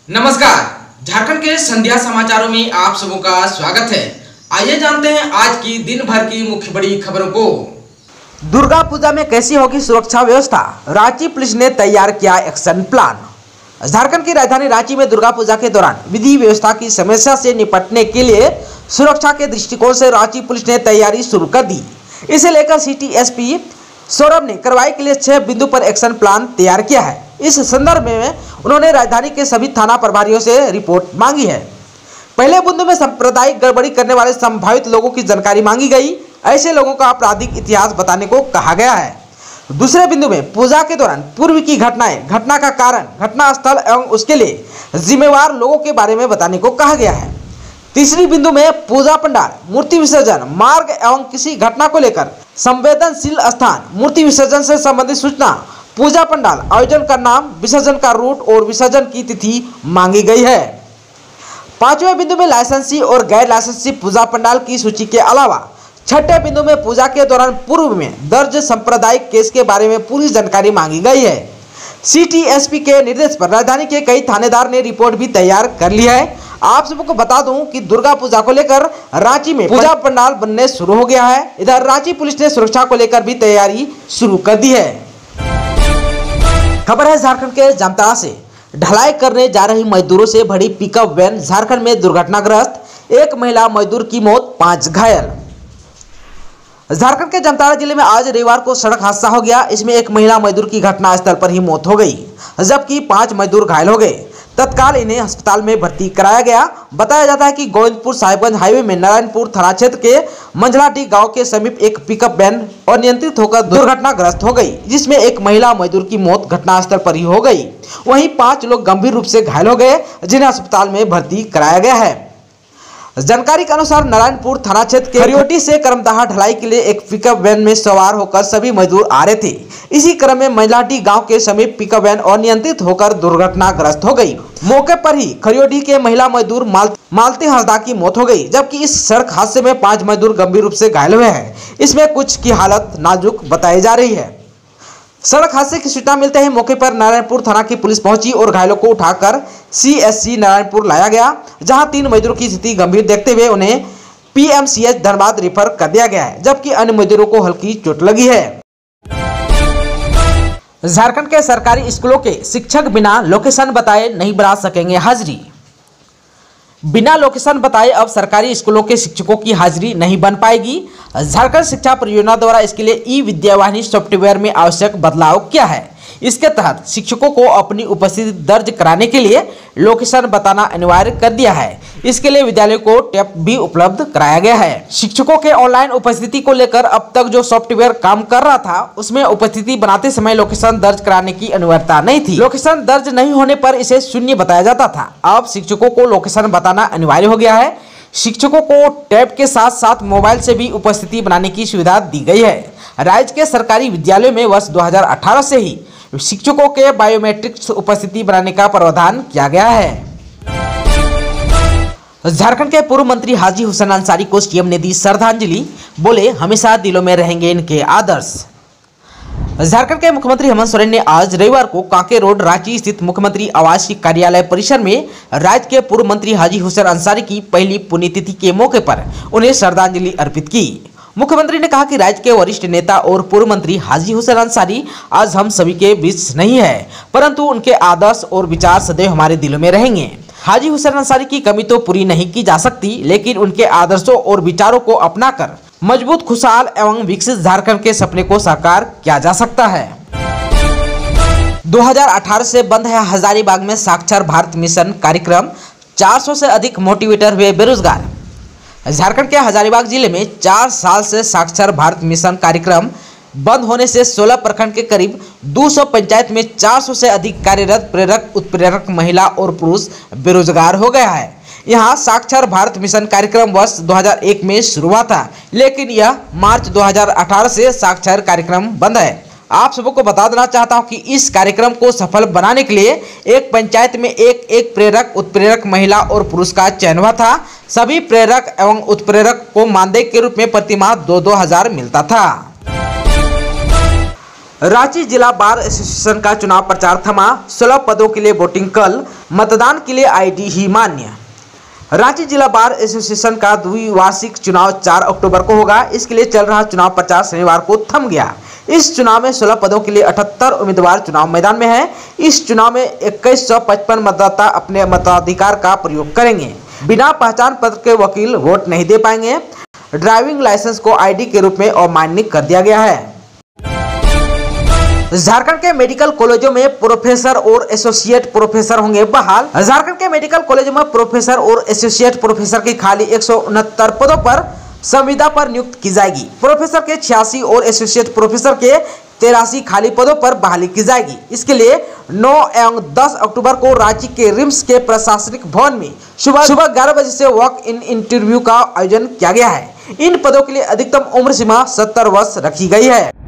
नमस्कार, झारखंड के संध्या समाचारों में आप सबों का स्वागत है। आइए जानते हैं आज की दिन भर की मुख्य बड़ी खबरों को। दुर्गा पूजा में कैसी होगी सुरक्षा व्यवस्था, रांची पुलिस ने तैयार किया एक्शन प्लान। झारखंड की राजधानी रांची में दुर्गा पूजा के दौरान विधि व्यवस्था की समस्या से निपटने के लिए सुरक्षा के दृष्टिकोण से रांची पुलिस ने तैयारी शुरू कर दी। इसे लेकर सिटी एसपी सौरभ ने कार्रवाई के लिए 6 बिंदु पर एक्शन प्लान तैयार किया है। इस संदर्भ में उन्होंने राजधानी के सभी थाना प्रभारियों से रिपोर्ट मांगी है। पहले बिंदु में सांप्रदायिक गड़बड़ी करने वाले संभावित लोगों की जानकारी मांगी गई। ऐसे लोगों का आपराधिक इतिहास बताने को कहा गया है। दूसरे बिंदु में पूजा के दौरान पूर्व की घटनाएं, घटना का कारण, घटना स्थल एवं उसके लिए जिम्मेवार लोगों के बारे में बताने को कहा गया है। तीसरी बिंदु में पूजा पंडाल, मूर्ति विसर्जन मार्ग एवं किसी घटना को लेकर संवेदनशील स्थान, मूर्ति विसर्जन से संबंधित सूचना, पूजा पंडाल आयोजन का नाम, विसर्जन का रूट और विसर्जन की तिथि मांगी गई है। पांचवें बिंदु में लाइसेंसी और गैर लाइसेंसी पूजा पंडाल की सूची के अलावा छठे बिंदु में पूजा के दौरान पूर्व में दर्ज सांप्रदायिक केस के बारे में पूरी जानकारी मांगी गई है। सिटी एसपी के निर्देश पर राजधानी के कई थानेदार ने रिपोर्ट भी तैयार कर ली है। आप सबको बता दूं कि दुर्गा पूजा को लेकर रांची में पूजा पंडाल बनने शुरू हो गया है। इधर रांची पुलिस ने सुरक्षा को लेकर भी तैयारी शुरू कर दी है। खबर है झारखंड के जामताड़ा से। ढलाई करने जा रही मजदूरों से भरी पिकअप वैन झारखंड में दुर्घटनाग्रस्त, 1 महिला मजदूर की मौत, 5 घायल। झारखंड के जामताड़ा जिले में आज रविवार को सड़क हादसा हो गया। इसमें 1 महिला मजदूर की घटनास्थल पर ही मौत हो गई, जबकि 5 मजदूर घायल हो गए। तत्काल इन्हें अस्पताल में भर्ती कराया गया। बताया जाता है कि गोविंदपुर साहिबगंज हाईवे में नारायणपुर थाना क्षेत्र के मंझलाटी गांव के समीप एक पिकअप वैन अनियंत्रित होकर दुर्घटनाग्रस्त हो गई, जिसमें 1 महिला मजदूर की मौत घटनास्थल पर ही हो गई। वहीं 5 लोग गंभीर रूप से घायल हो गए, जिन्हें अस्पताल में भर्ती कराया गया है। जानकारी के अनुसार नारायणपुर थाना क्षेत्र के खरियोटी से करमदाहा ढलाई के लिए एक पिकअप वैन में सवार होकर सभी मजदूर आ रहे थे। इसी क्रम में मंझलाटी गांव के समीप पिकअप वैन अनियंत्रित होकर दुर्घटनाग्रस्त हो गई। मौके पर ही खरियोटी के महिला मजदूर मालती हंसदा की मौत हो गई, जबकि इस सड़क हादसे में 5 मजदूर गंभीर रूप से घायल हुए हैं। इसमें कुछ की हालत नाजुक बताई जा रही है। सड़क हादसे की सूचना मिलते ही मौके पर नारायणपुर थाना की पुलिस पहुंची और घायलों को उठाकर सीएससी नारायणपुर लाया गया, जहां 3 मजदूरों की स्थिति गंभीर देखते हुए उन्हें पीएमसीएच धनबाद रेफर कर दिया गया है, जबकि अन्य मजदूरों को हल्की चोट लगी है। झारखंड के सरकारी स्कूलों के शिक्षक बिना लोकेशन बताए नहीं बढ़ा सकेंगे हाजिरी। बिना लोकेशन बताए अब सरकारी स्कूलों के शिक्षकों की हाजिरी नहीं बन पाएगी। झारखंड शिक्षा परियोजना द्वारा इसके लिए ई-विद्यावाहिनी सॉफ्टवेयर में आवश्यक बदलाव किया है। इसके तहत शिक्षकों को अपनी उपस्थिति दर्ज कराने के लिए लोकेशन बताना अनिवार्य कर दिया है। इसके लिए विद्यालय को टैब भी उपलब्ध कराया गया है। शिक्षकों के ऑनलाइन उपस्थिति को लेकर अब तक जो सॉफ्टवेयर काम कर रहा था, उसमें उपस्थिति बनाते समय लोकेशन दर्ज कराने की अनिवार्यता नहीं थी। लोकेशन दर्ज नहीं होने पर इसे शून्य बताया जाता था। अब शिक्षकों को लोकेशन बताना अनिवार्य हो गया है। शिक्षकों को टैब के साथ साथ मोबाइल से भी उपस्थिति बनाने की सुविधा दी गई है। राज्य के सरकारी विद्यालयों में वर्ष 2018 से ही शिक्षकों के बायोमेट्रिक उपस्थिति बनाने का प्रावधान किया गया है। झारखंड के पूर्व मंत्री हाजी हुसैन अंसारी को सीएम ने दी श्रद्धांजलि, बोले हमेशा दिलों में रहेंगे इनके आदर्श। झारखंड के मुख्यमंत्री हेमंत सोरेन ने आज रविवार को कांके रोड रांची स्थित मुख्यमंत्री आवास कार्यालय परिसर में राज्य के पूर्व मंत्री हाजी हुसैन अंसारी की पहली पुण्यतिथि के मौके पर उन्हें श्रद्धांजलि अर्पित की। मुख्यमंत्री ने कहा कि राज्य के वरिष्ठ नेता और पूर्व मंत्री हाजी हुसैन अंसारी आज हम सभी के बीच नहीं है, परंतु उनके आदर्श और विचार सदैव हमारे दिलों में रहेंगे। हाजी हुसैन अंसारी की कमी तो पूरी नहीं की जा सकती, लेकिन उनके आदर्शों और विचारों को अपनाकर मजबूत, खुशहाल एवं विकसित झारखंड के सपने को साकार किया जा सकता है। 2018 से बंद है हजारीबाग में साक्षर भारत मिशन कार्यक्रम, 400 से अधिक मोटिवेटर हुए बेरोजगार। झारखंड के हजारीबाग जिले में 4 साल से साक्षर भारत मिशन कार्यक्रम बंद होने से 16 प्रखंड के करीब 200 पंचायत में 400 से अधिक कार्यरत प्रेरक, उत्प्रेरक महिला और पुरुष बेरोजगार हो गया है। यहाँ साक्षर भारत मिशन कार्यक्रम वर्ष 2001 में शुरू हुआ था, लेकिन यह मार्च 2018 से साक्षर कार्यक्रम बंद है। आप सबको बता देना चाहता हूं कि इस कार्यक्रम को सफल बनाने के लिए एक पंचायत में एक प्रेरक, उत्प्रेरक महिला और पुरुष का चयन हुआ था। सभी प्रेरक एवं उत्प्रेरक को मानदेय के रूप में प्रतिमाह 2-2 हजार मिलता था। रांची जिला बार एसोसिएशन का चुनाव प्रचार थमा। 16 पदों के लिए वोटिंग कल, मतदान के लिए आईडी ही मान्य। रांची जिला बार एसोसिएशन का द्विवार्षिक चुनाव 4 अक्टूबर को होगा। इसके लिए चल रहा चुनाव प्रचार शनिवार को थम गया। इस चुनाव में 16 पदों के लिए 78 उम्मीदवार चुनाव मैदान में हैं। इस चुनाव में 2155 मतदाता अपने मताधिकार का प्रयोग करेंगे। बिना पहचान पत्र के वकील वोट नहीं दे पाएंगे। ड्राइविंग लाइसेंस को आईडी के रूप में अमान्य कर दिया गया है। झारखंड के मेडिकल कॉलेजों में प्रोफेसर और एसोसिएट प्रोफेसर होंगे बहाल। झारखंड के मेडिकल कॉलेजों में प्रोफेसर और एसोसिएट प्रोफेसर की खाली 169 पदों पर संविदा पर नियुक्त की जाएगी। प्रोफेसर के 86 और एसोसिएट प्रोफेसर के 83 खाली पदों पर बहाली की जाएगी। इसके लिए 9 एवं 10 अक्टूबर को रांची के रिम्स के प्रशासनिक भवन में सुबह 11 बजे से वॉक इन इंटरव्यू का आयोजन किया गया है। इन पदों के लिए अधिकतम उम्र सीमा 70 वर्ष रखी गई है।